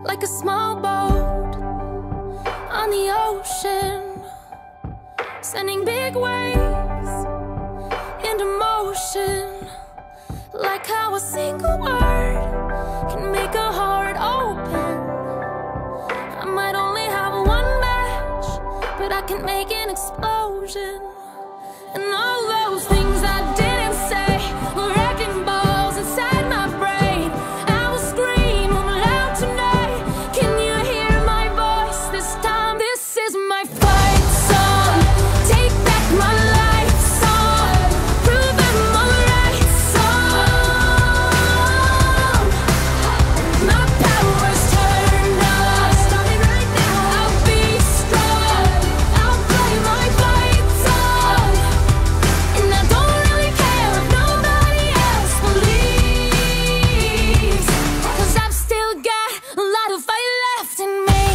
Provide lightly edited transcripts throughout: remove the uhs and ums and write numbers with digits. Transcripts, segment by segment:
like a small boat on the ocean, sending big waves into motion. Like how a single word can make a heart open. I might only have one match, but I can make an explosion. And all those things I didn't say were wrecking balls inside my brain. I will scream loud tonight. Can you hear my voice this time? This is my fight song. Take back my life song. Prove I'm alright song. My power's turned on. Starting right now. I'll be strong. I'll play my fight song. And I don't really care if nobody else believes, 'cause I've still got a lot of fight left in me.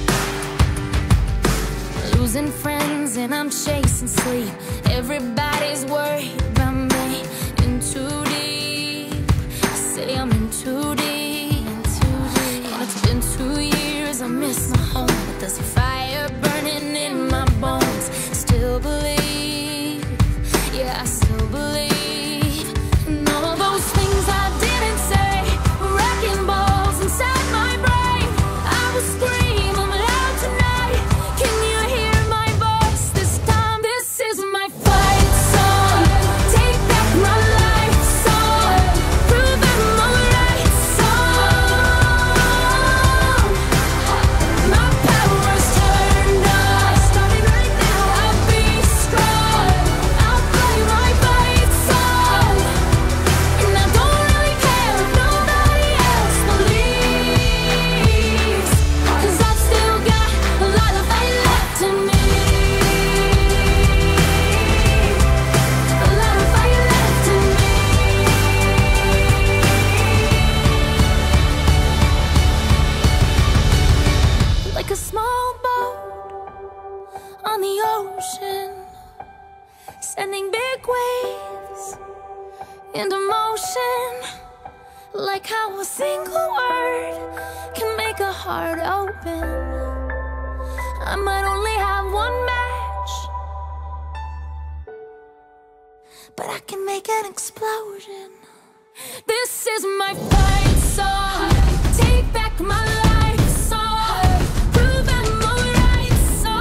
Losing friends and I'm chasing sleep. Everybody's worried about me. In too deep. Say I'm in too deep. And it's been 2 years, I miss my home, but there's a fire burning in my bones. Still believe, yeah, I still believe. And all those things I didn't say were wrecking balls inside my brain. I will scream loud tonight. Can you hear my voice this time? This is my fight song. Take back my life song. Prove I'm alright song. My power's turned on. Starting right now. I'll be strong. I'll play my fight song. And I don't really care if nobody else believes, 'cause I've still got a lot of fight left in me. A lot of fight left in me. Like a small boat on the ocean, sending big waves into motion. Like how a single word can make a heart open. I might only have one match, but I can make an explosion. This is my fight song. Take back my life song. Prove I'm alright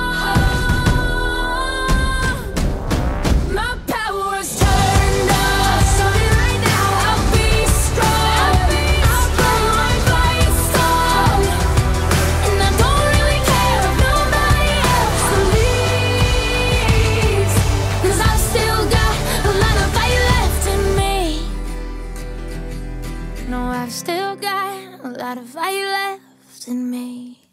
song. My power's turned on. Starting right now. I'll be strong. I'll play my fight song. And I don't really care if nobody else believes, 'cause I've still got a lot of fight left in me. No, I've still got a lot of fight left in me.